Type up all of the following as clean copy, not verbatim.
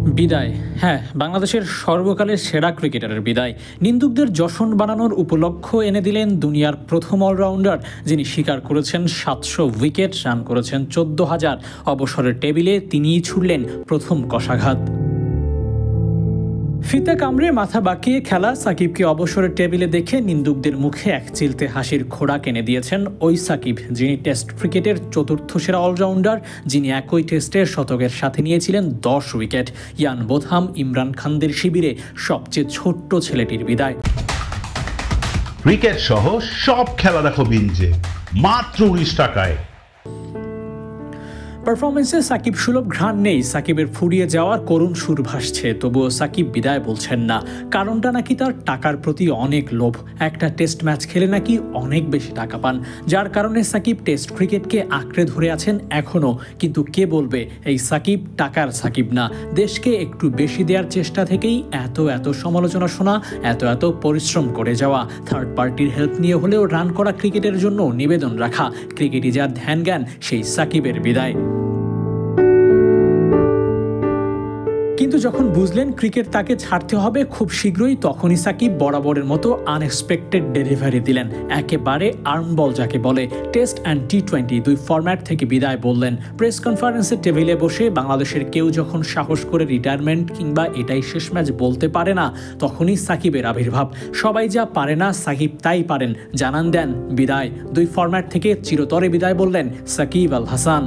বিদায়। হ্যাঁ, বাংলাদেশের সর্বকালের সেরা ক্রিকেটারের বিদায়। নিন্দুকদের যশন বানানোর উপলক্ষ এনে দিলেন দুনিয়ার প্রথম অলরাউন্ডার, যিনি শিকার করেছেন ৭০০ উইকেট, রান করেছেন ১৪,০০০। অবসরের টেবিলে তিনিই ছুড়লেন প্রথম কষাঘাত। ফিতা কামড়ে মাথা বাঁকিয়ে খেলা সাকিবকে অবসরের টেবিলে দেখে নিন্দুকদের মুখে এক চিলতে হাসির খোরাক এনে দিয়েছেন ওই সাকিব, যিনি টেস্ট ক্রিকেটের চতুর্থ সেরা অলরাউন্ডার, যিনি একই টেস্টের শতকের সাথে নিয়েছিলেন ১০ উইকেট। ইয়ান বোথাম, ইমরান খানদের শিবিরে সবচেয়ে ছোট্ট ছেলেটির বিদায়। ক্রিকেট সহ সব খেলা দেখো বিঞ্জে মাত্র ১৯ টাকায়। পারফরমেন্সে সাকিব সুলভ ঘ্রাণ নেই, সাকিবের ফুরিয়ে যাওয়ার করুণ সুর ভাসছে, তবুও সাকিব বিদায় বলছেন না। কারণটা নাকি তার টাকার প্রতি অনেক লোভ। একটা টেস্ট ম্যাচ খেলে নাকি অনেক বেশি টাকা পান, যার কারণে সাকিব টেস্ট ক্রিকেটকে আঁকড়ে ধরে আছেন এখনও। কিন্তু কে বলবে এই সাকিব টাকার সাকিব না? দেশকে একটু বেশি দেওয়ার চেষ্টা থেকেই এত সমালোচনা শোনা, এত পরিশ্রম করে যাওয়া, থার্ড পার্টির হেল্প নিয়ে হলেও রান করা ক্রিকেটের জন্য নিবেদন রাখা, ক্রিকেটই যার ধ্যান জ্ঞান, সেই সাকিবের বিদায়। কিন্তু যখন বুঝলেন ক্রিকেট তাকে ছাড়তে হবে খুব শীঘ্রই, তখনই সাকিব বরাবরের মতো আনএক্সপেক্টেড ডেলিভারি দিলেন। একেবারে আর্মবল যাকে বলে। টেস্ট অ্যান্ড টি-20 দুই ফরম্যাট থেকে বিদায় বললেন। প্রেস কনফারেন্সের টেবিলে বসে বাংলাদেশের কেউ যখন সাহস করে রিটায়ারমেন্ট কিংবা এটাই শেষ ম্যাচ বলতে পারে না, তখনই সাকিবের আবির্ভাব। সবাই যা পারে না সাকিব তাই পারেন, জানান দেন বিদায়। দুই ফরম্যাট থেকে চিরতরে বিদায় বললেন সাকিব আল হাসান।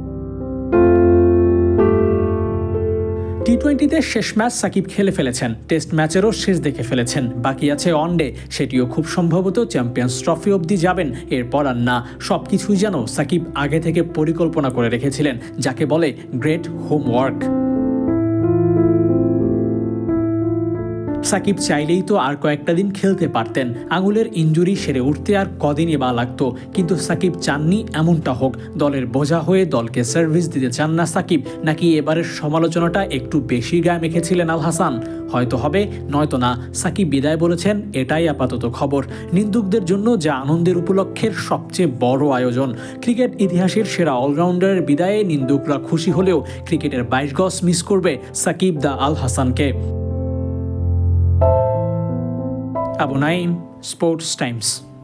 টি-20তে শেষ ম্যাচ সাকিব খেলে ফেলেছেন, টেস্ট ম্যাচেরও শেষ দেখে ফেলেছেন। বাকি আছে ওয়ানডে, সেটিও খুব সম্ভবত চ্যাম্পিয়ন্স ট্রফি অবধি যাবেন, এরপর আর না। সবকিছুই যেন সাকিব আগে থেকে পরিকল্পনা করে রেখেছিলেন, যাকে বলে গ্রেট হোমওয়ার্ক। সাকিব চাইলেই তো আর কয়েকটা দিন খেলতে পারতেন, আঙুলের ইনজুরি সেরে উঠতে আর কদিনই বা লাগতো। কিন্তু সাকিব চাননি এমনটা হোক। দলের বোঝা হয়ে দলকে সার্ভিস দিতে চান না সাকিব, নাকি এবারের সমালোচনাটা একটু বেশি গায়ে মেখেছিলেন আল হাসান? হয়তো হবে, নয়তো না। সাকিব বিদায় বলেছেন, এটাই আপাতত খবর। নিন্দুকদের জন্য যা আনন্দের উপলক্ষের সবচেয়ে বড় আয়োজন। ক্রিকেট ইতিহাসের সেরা অলরাউন্ডারের বিদায়ে নিন্দুকরা খুশি হলেও ক্রিকেটের ২২ গজ মিস করবে সাকিব দা আল হাসানকে। Abu Naim, Sports Times.